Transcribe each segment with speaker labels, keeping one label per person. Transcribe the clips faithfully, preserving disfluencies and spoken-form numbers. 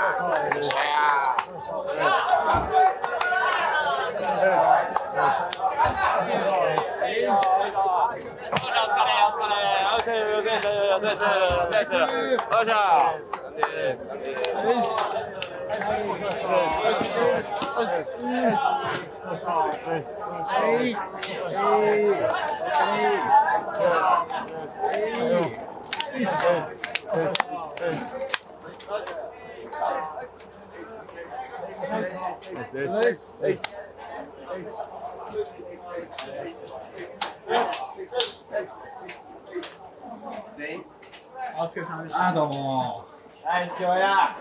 Speaker 1: お疲れ様でした。あ、どうも。ナイス今日や。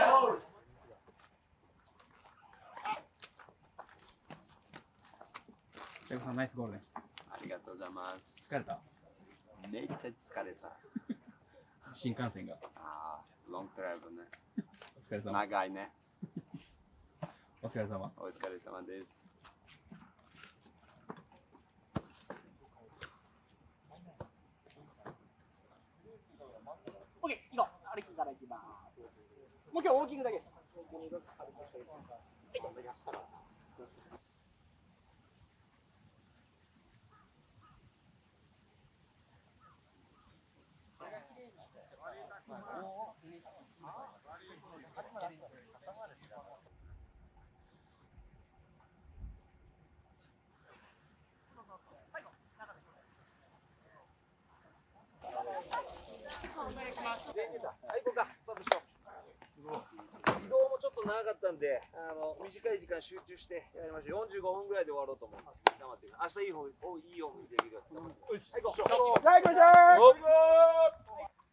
Speaker 1: 千子さんナイスゴールね。
Speaker 2: ありがとうございます。
Speaker 1: 疲れた？
Speaker 2: めっちゃ疲れた。
Speaker 1: 新幹線が。
Speaker 2: ああ、ロングドライブね。
Speaker 1: お疲れ様。
Speaker 2: 長いね。
Speaker 1: お疲れ様。
Speaker 2: お疲れ様です。
Speaker 3: オッケー、いこう。歩きからいきます。もう今日ウォーキングだけです。移動もちょっと長かったんで、あの短い時間集中してやりましょう。よんじゅうごふんぐらいで終わろうと思う。頑張ってみます。明日いい方いい方できる。はい、行こう。はい、行きましょう。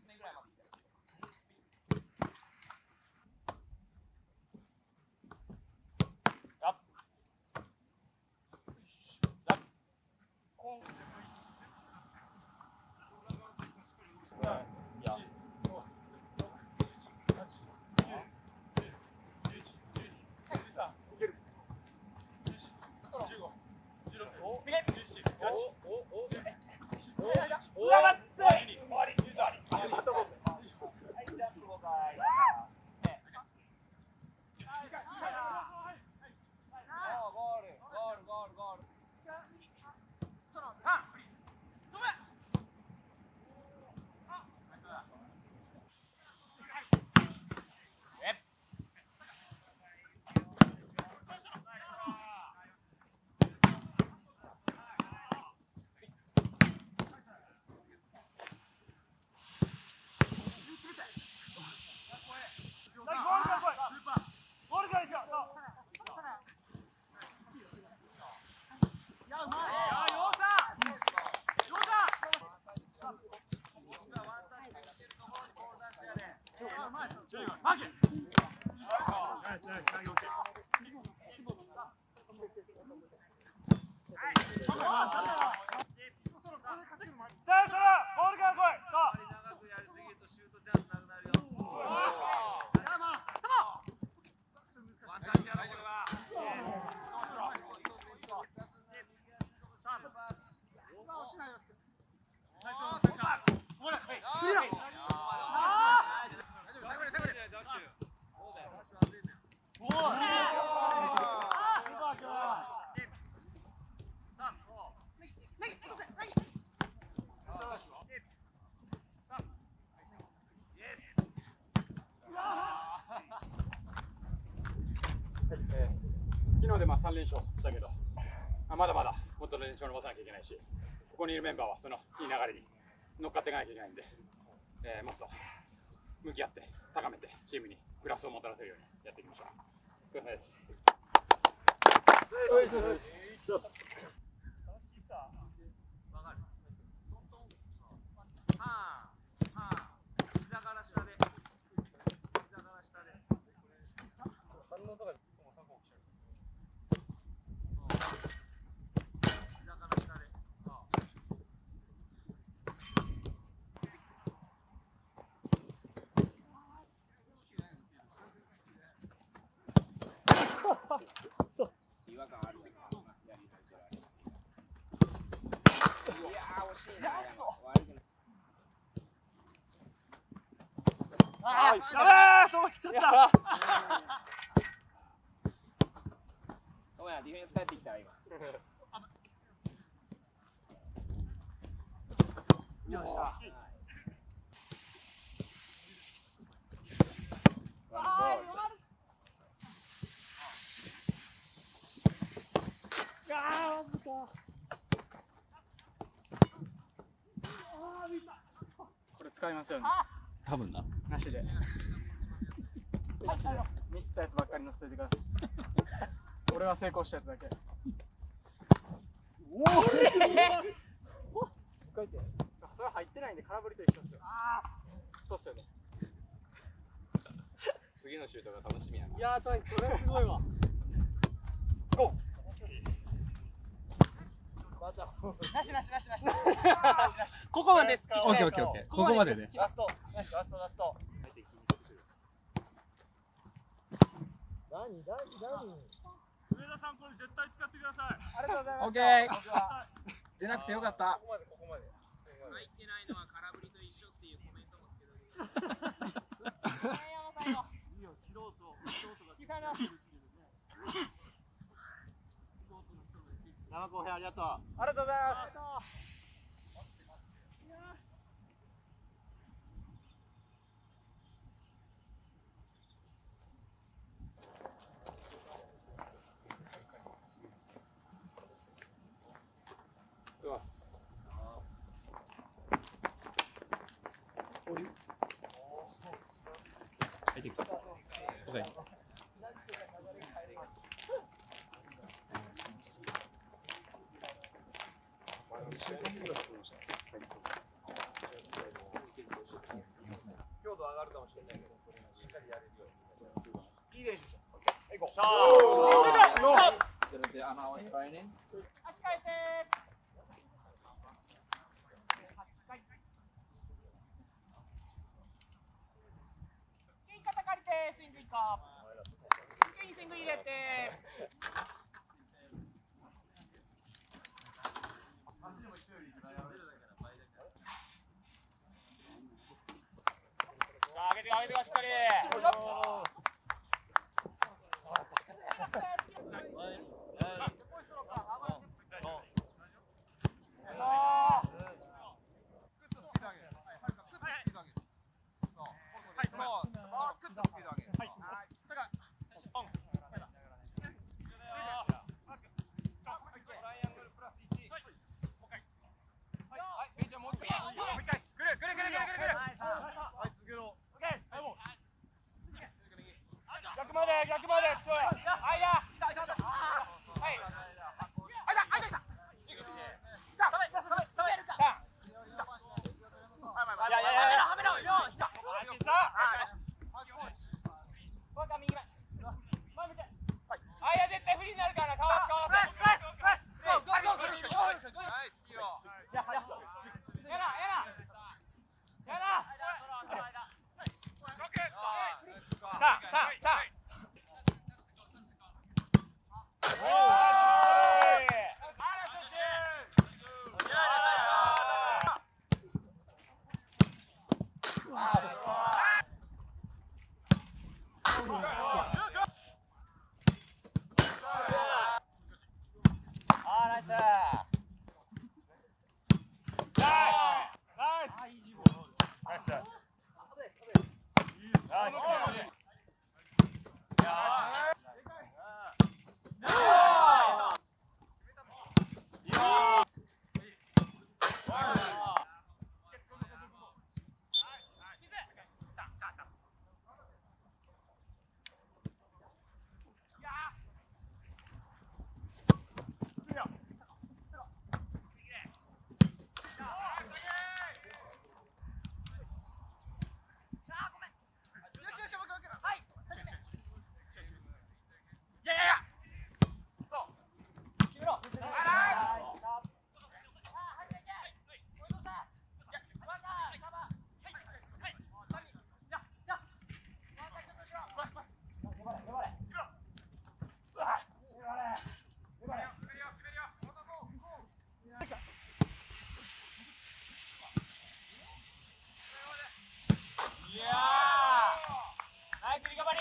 Speaker 4: 昨日でまあさん連勝したけど、まだまだもっと連勝伸ばさなきゃいけないし、ここにいるメンバーはそのいい流れに乗っかっていかなきゃいけないんで、えー、もっと向き合って高めてチームにプラスをもたらせるようにやっていきましょう。お疲れ様です。
Speaker 2: 違和感あるよ。いやー惜しいな。悪くない。
Speaker 1: ああ、そう来ちゃった。
Speaker 3: ごめん、ディフェンス帰ってきたわ今。
Speaker 1: よっしゃ。
Speaker 5: これ使いますよね。
Speaker 1: 多分な。
Speaker 5: なしで。なしで。ミスったやつばっかり乗せておいてください。俺は成功したやつだけ。おお。それ入ってないんで空振りと一緒ですよ。そうっすよね。
Speaker 2: 次のシュートが楽しみやな。
Speaker 5: いやー、それすごいわ。ゴー。なしなしなしなしなし。ここまで好き。
Speaker 1: オッケーオッケーオッケー。ここまでね。
Speaker 5: ラスト、ラスト、ラスト。何、何、何。
Speaker 6: 上田さん、これ絶対使ってください。
Speaker 5: ありがとうございます。
Speaker 1: オッケー。出なくてよかった。
Speaker 5: ここまで、ここまで。
Speaker 3: 入ってないのは空振りと一緒っていうコメントもつけときます。
Speaker 6: いいよ、素人、素人が。生公平ありがとう。
Speaker 5: ありがとうございます。
Speaker 1: 入ってくる。オッケー。
Speaker 3: 強度上がるかもしれないけど、しっかりやれるように。いい練習した。オッケー。行こう。
Speaker 2: Did Anna was training?
Speaker 5: 足変えて。肩借りてスイングいこう。スイング入れて。上げて上げてしっかり。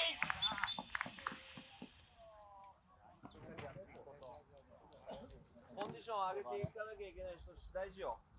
Speaker 3: コンディション上げていかなきゃいけない人大事よ。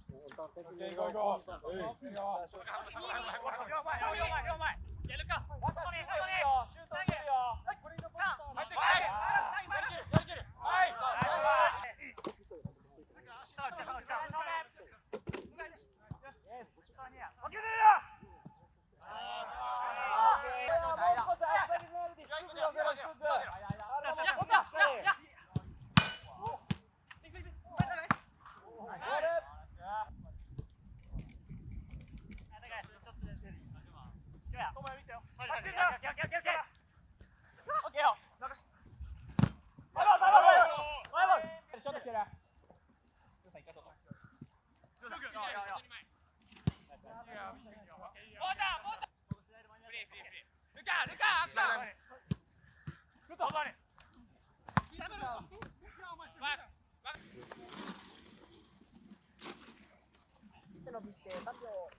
Speaker 7: 背伸びしてさんびょう。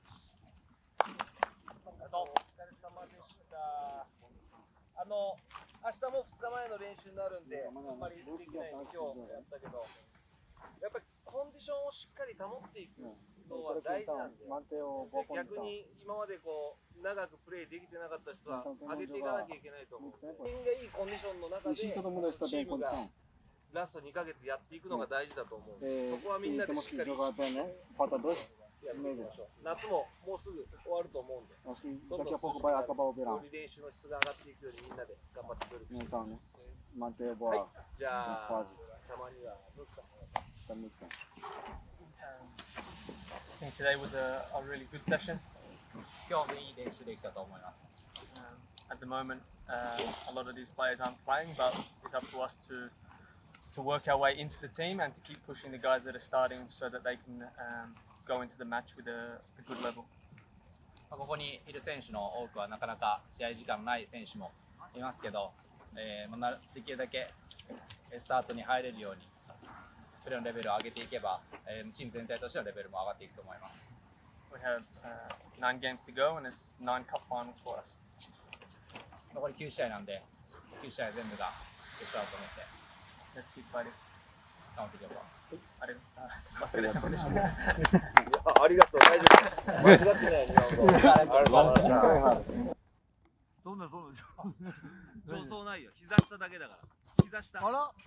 Speaker 3: お疲れ様でした。あの明日もふつかまえの練習になるんで、あんまりできない今日やったけど、やっぱりコンディションをしっかり保っていくのは大事なんで、で逆に今までこう長くプレーできてなかった人は上げていかなきゃいけないと思う。みんないいコンディションの中でチームがラストにかげつやっていくのが大事だと思うんで、そこはみんなでしっかりやっていきましょう。夏ももうすぐ終わると思うんで、どんどん少しより練習の質が上がっていくようにみんなで頑張ってくれる。はい、じゃあたまにはどっちか。
Speaker 5: I think today was a, a really good session.
Speaker 2: 今日もいい練習できたと思います。
Speaker 5: Um, at the moment, uh, a lot of these players aren't playing, but it's up to us to to work our way into the team and to keep pushing the guys that are starting so that they can um, go into the match with a, a good level.
Speaker 2: ここにいる選手の多くはなかなか試合時間のない選手もいますけど、えー、できるだけスタートに入れるようにプレーのレベルを上げていけば、えー、チーム全体としてのレベルも上がっていくと思います。
Speaker 5: We have uh, nine games to go and there's nine cup finals for us.
Speaker 2: 残りきゅう試合なんで、きゅう試合全部が決勝だと思って
Speaker 5: Let's keep fighting.
Speaker 2: 頑張っていけば。
Speaker 5: あれ、お疲れ様でした。
Speaker 3: ありがとう、大丈夫。間違ってない日本語。ありがとうございました。
Speaker 6: そんなそんな
Speaker 3: 上層ないよ。膝下だけだから。膝下。
Speaker 6: あら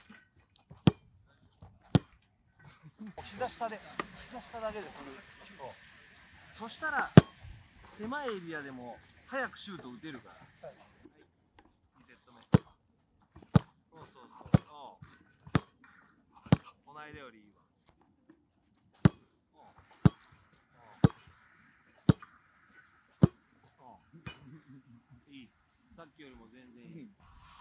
Speaker 6: 膝下で膝下だけでこれ。
Speaker 3: そしたら狭いエリアでも早くシュート打てるから。はい、にセット目。そうそうそう。この間よりいいわ。いい。さっきよりも全然いい。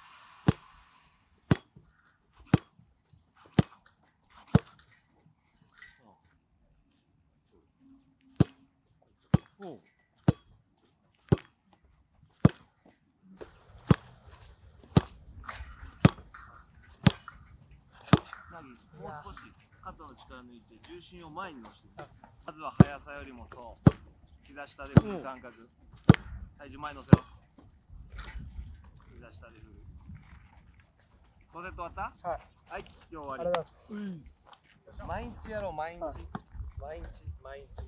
Speaker 3: おう。もう少し肩の力抜いて重心を前に乗せて、まずは速さよりもそう膝下で振る感覚、体重前に乗せろ、膝下で振る。ソセット終わった？はい、はい、今日終わり。毎日やろう、毎日、毎日毎日。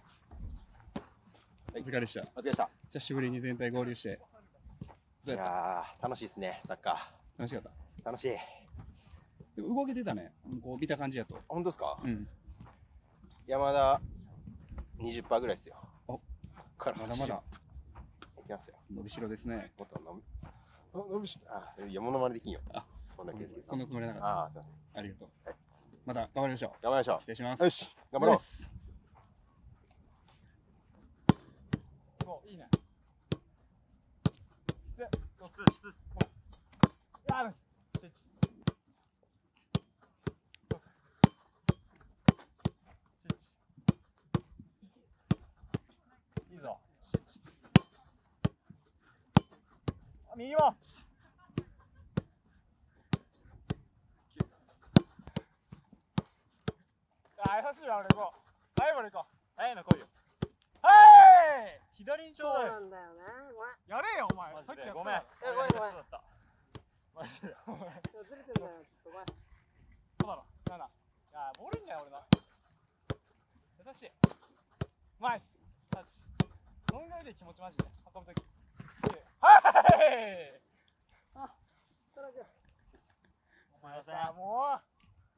Speaker 8: お疲れでした。
Speaker 2: お疲れでした。
Speaker 8: 久しぶりに全体合流して。どうやった？
Speaker 9: いやー楽しいですね、サッカ
Speaker 8: 楽しかった
Speaker 9: ー。楽しい。
Speaker 8: でも動けてたね。こう見た感じやと。
Speaker 9: 本当ですか？
Speaker 8: うん。
Speaker 9: 山田にじゅっパーセントぐらいですよ。
Speaker 8: お、
Speaker 9: から
Speaker 8: まだまだ。
Speaker 9: いきますよ。
Speaker 8: 伸びしろですね。
Speaker 9: もっと伸び、伸びし、あ、いや、モノマネできんよ。
Speaker 8: あ、
Speaker 9: こんなケースです。
Speaker 8: そんなつもりなかった。
Speaker 9: ああ、すいません。
Speaker 8: ありがとう。
Speaker 9: はい。
Speaker 8: また頑張りましょう。
Speaker 9: 頑張りましょう。
Speaker 8: 失礼します。
Speaker 9: よし、頑張ろう。
Speaker 5: お、いいね。
Speaker 6: 質質
Speaker 5: やる。いいぞ。右も。あ、優しいわ、俺行こう。はい、俺行こう。はい、の来いよ。はい。
Speaker 1: 左にち
Speaker 7: そう
Speaker 1: ょうだい。
Speaker 7: なんだよね。ごめん。
Speaker 1: やれよお前。さっきやった。ごめん。
Speaker 7: いやごめんごめん。
Speaker 1: マジで。
Speaker 7: ずれてんだよ。ちょっとごめん。
Speaker 1: そうだろ。なんだ。いやボールいいんだよ俺の。優しい。ナイス。タッチ。どんぐらいで気持ちマジで運ぶとき。はい。
Speaker 7: あ、それじゃ。
Speaker 1: お前さもう。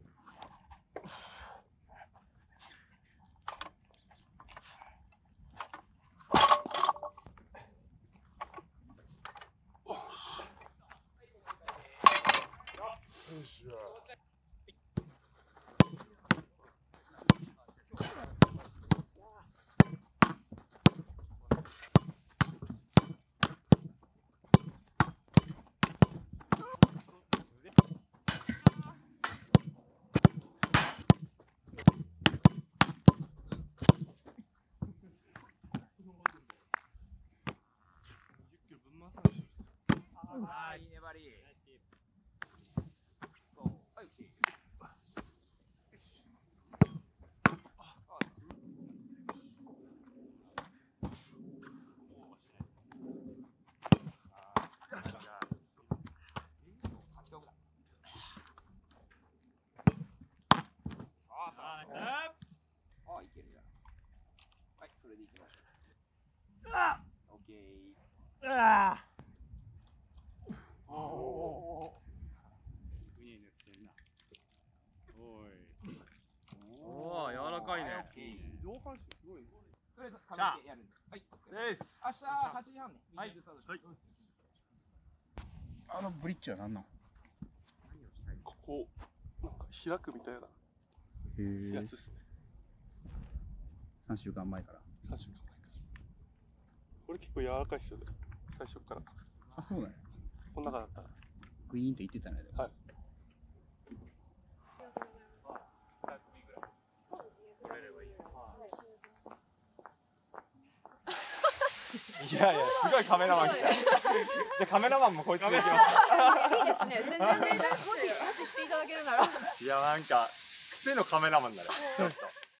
Speaker 2: ああ、いい粘り。そう。はい、来て。ああ、いけるや。はい、それでいきましょう。あオッケー。
Speaker 1: ああ。
Speaker 8: おお。いいねしてんな。おい。おお、柔らかいね。
Speaker 1: 上半身すごいね。
Speaker 2: とりあえず髪の毛やるんで。はい、お疲れ。
Speaker 1: です。
Speaker 2: 明日はちじはんね。はい。
Speaker 8: あのブリッジは何なの？
Speaker 10: ここなんか開くみたいな
Speaker 8: へえ。
Speaker 10: やつですね。
Speaker 8: 三週間前から。
Speaker 10: 三週間前から。これ結構柔らかいっすよね。最初から。
Speaker 8: あ、そうだね。
Speaker 10: この中だったら。
Speaker 8: グイーンって言ってたね。
Speaker 10: はい。
Speaker 1: いやいや、すごいカメラマン来た。じゃあカメラマンもこいつでいきます。
Speaker 7: いいですね。全然全然もしもししていただけるなら。
Speaker 1: いやなんか癖のカメラマンだね。ちょっと。